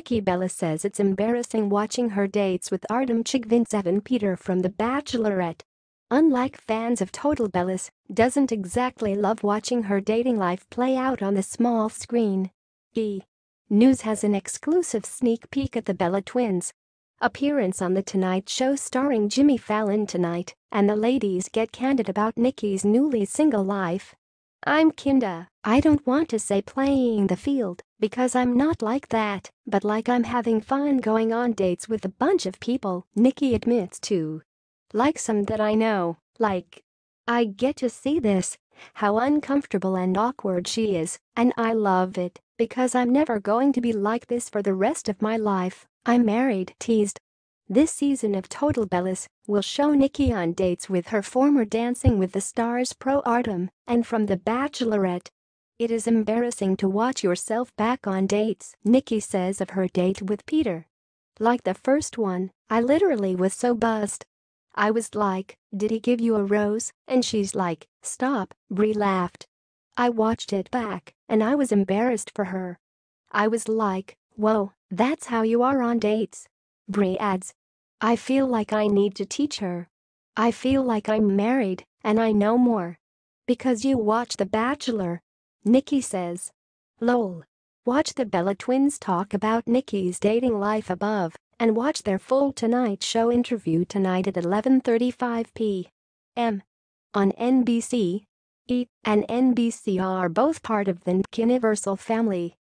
Nikki Bella says it's embarrassing watching her dates with Artem Chigvintsev and Peter from The Bachelorette. Unlike fans of Total Bellas, doesn't exactly love watching her dating life play out on the small screen. E! News has an exclusive sneak peek at the Bella twins' appearance on The Tonight Show starring Jimmy Fallon tonight, and the ladies get candid about Nikki's newly single life. "I'm kinda, I don't want to say playing the field, because I'm not like that, but like I'm having fun going on dates with a bunch of people," Nikki admits to. "Like some that I know, like. I get to see this, how uncomfortable and awkward she is, and I love it, because I'm never going to be like this for the rest of my life. I'm married." Teased. This season of Total Bellas will show Nikki on dates with her former Dancing with the Stars pro Artem, and from The Bachelorette. "It is embarrassing to watch yourself back on dates," Nikki says of her date with Peter. "Like the first one, I literally was so buzzed. I was like, 'Did he give you a rose?' And she's like, 'Stop,'" Brie laughed. "I watched it back, and I was embarrassed for her. I was like, whoa, that's how you are on dates." Brie adds, "I feel like I need to teach her. I feel like I'm married, and I know more. Because you watch The Bachelor." Nikki says. "Lol. Watch the Bella twins talk about Nikki's dating life above, and watch their full Tonight Show interview tonight at 11:35 p.m. on NBC. and NBC are both part of the NBCUniversal Family."